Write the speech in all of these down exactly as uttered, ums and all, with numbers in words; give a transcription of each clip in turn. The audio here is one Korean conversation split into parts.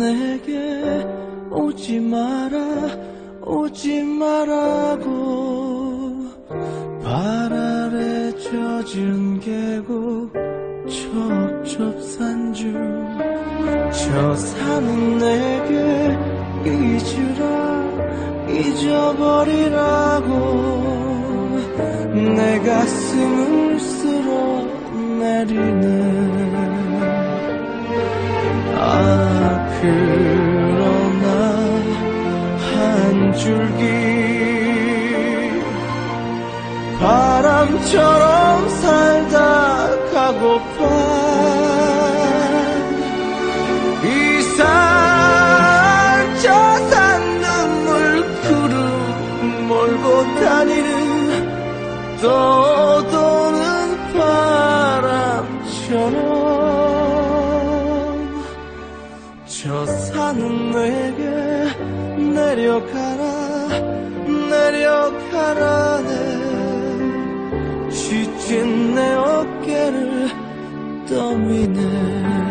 내게 오지 마라 오지 말라고 발 아래 젖은 계곡 첩첩산중 저 산은 내게 잊으라 잊어버리라고 내 가슴을 쓸어 내리네 아 그러나 한 줄기 바람처럼 살다 가고파 이 산 저 산 눈물 구름 몰고 다니는 떠도는 바람처럼 저 산은 내게 내려가라 내려가라네 지친 내 어깨를 떠미네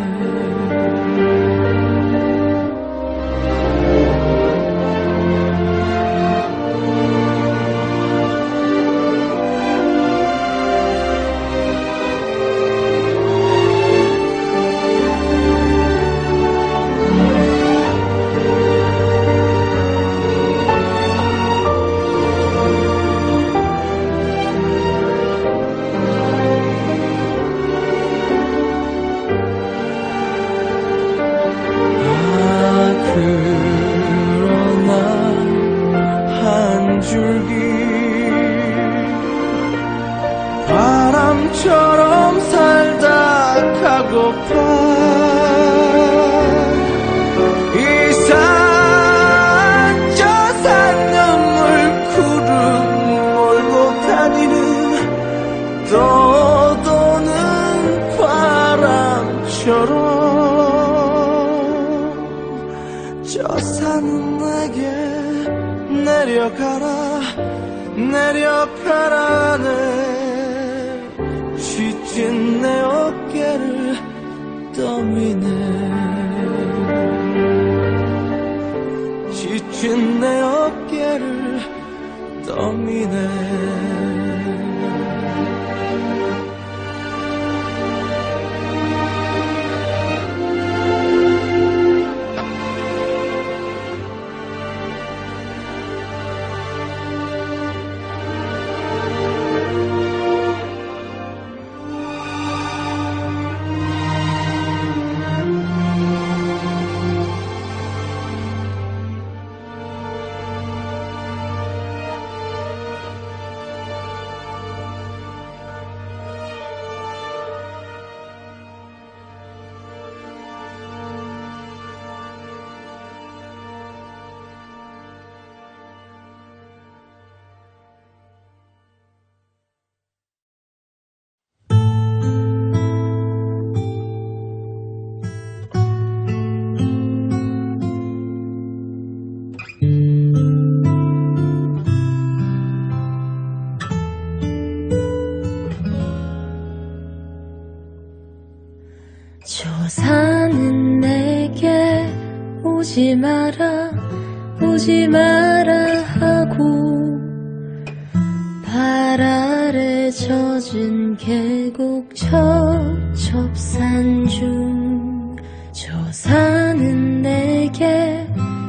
바람처럼 살다 가고파 이 산 저 산 눈물 구름 몰고 다니는 떠도는 바람처럼 저 산은 내게 내려가라 내려가라네 지친 내 어깨를 떠미네 지친 내 어깨를 떠미네 산은 내게 오지 마라 오지 마라 하고 발 아래 젖은 계곡 첩첩산중 저 산은 내게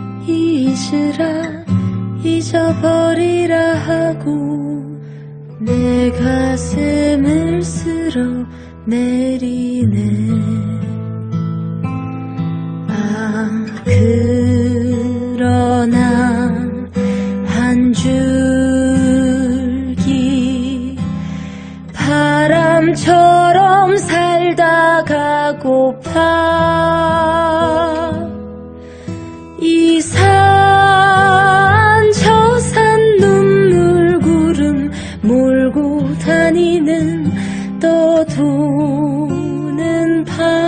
잊으라 잊어버리라 하고 내 가슴을 쓸어 내리네 그러나 한 줄기 바람처럼 살다 가고파 이 산 저 산 눈물 구름 몰고 다니는 떠도는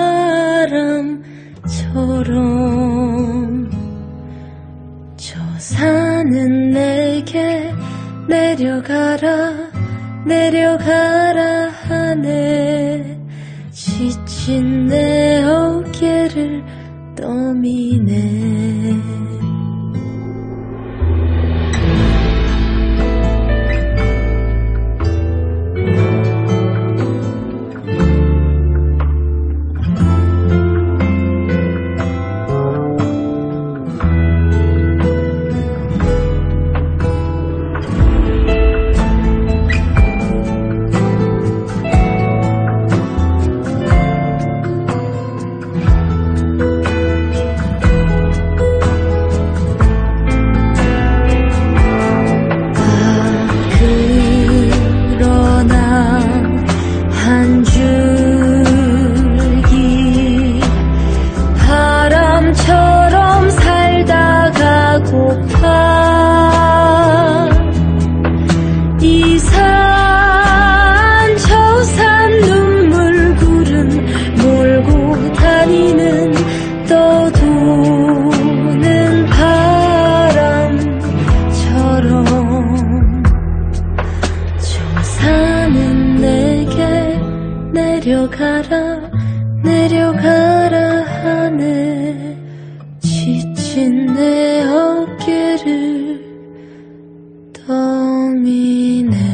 바람처럼 저 산은 내게 내려가라 내려가라 하네 지친 내 어깨를 떠미네. 내려가라 내려가라 하네. 지친 내 어깨를 떠미네.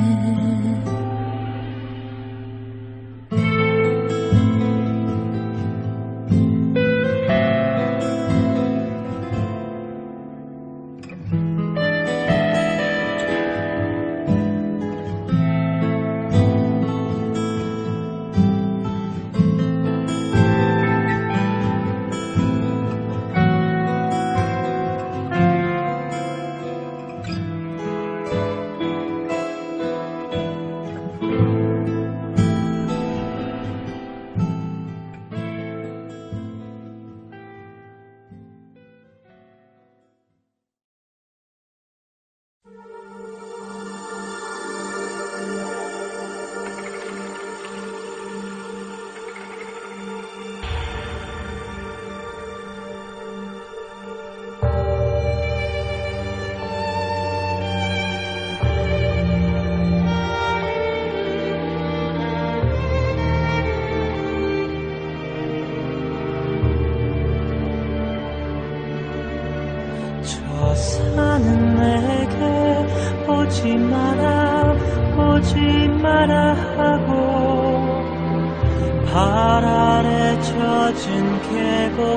저 산은 내게 오지 마라 오지 마라 하고 발 아래 젖은 계곡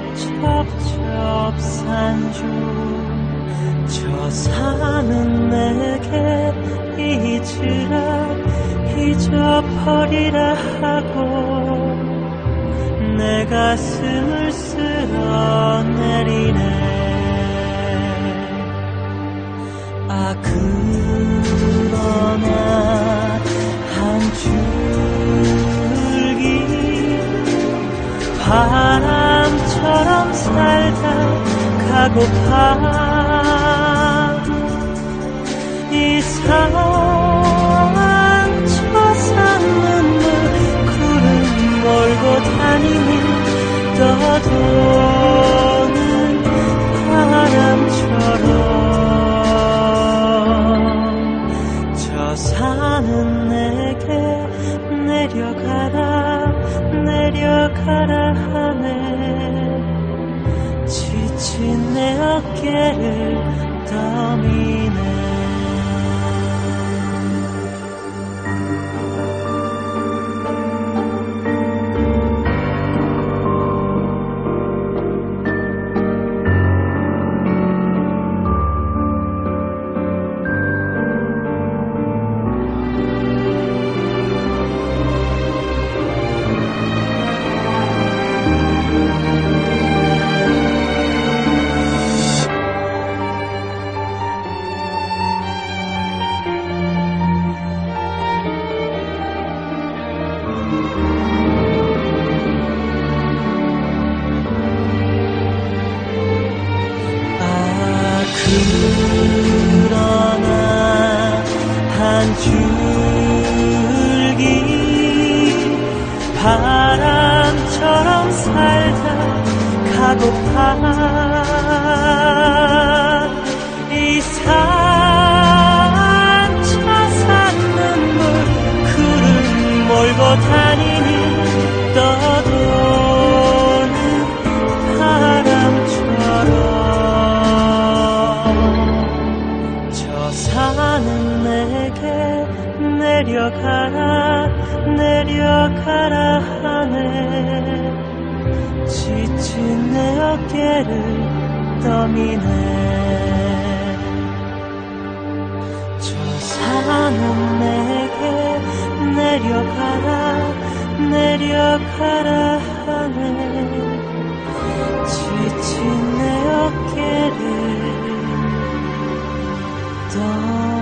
첩첩산중 저 산은 내게 잊으라 잊어버리라 하고 내 가슴을 쓸어내리네. 아 그러나 한 줄기 바람처럼 살다 가고파. 이 상처산 눈물 구름 몰고 다니니 떠도는 바람처럼 산은 내게 내려가라 내려가라 하네. 지친 내 어깨를 떠미네. 그러나 한 줄기 바람처럼 살다 가고파. 이 산차산 눈물 구름 몰고 다니니 떠도는 바람 내려가라 내려가라 하네. 지친 내 어깨를 떠미네. 저 사는 내게 내려가라 내려가라 하네. 지친 내 어깨를 떠